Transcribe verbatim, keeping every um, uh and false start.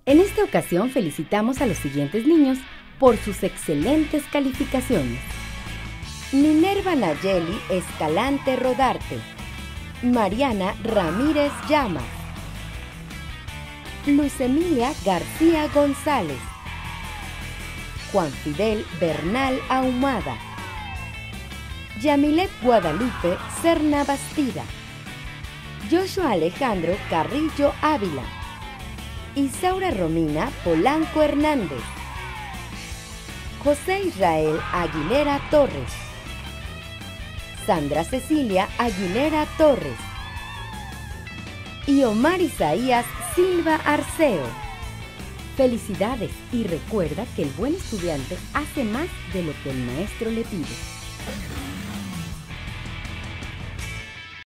En esta ocasión felicitamos a los siguientes niños por sus excelentes calificaciones. Minerva Nayeli Escalante Rodarte, Mariana Ramírez Llamas, Luz Emilia García González, Juan Fidel Bernal Ahumada, Yamilet Guadalupe Serna Bastida, Joshua Alejandro Carrillo Ávila, Isaura Romina Polanco Hernández, José Israel Aguilera Torres, Sandra Cecilia Aguilera Torres y Omar Isaías Silva Arceo. Felicidades y recuerda que el buen estudiante hace más de lo que el maestro le pide.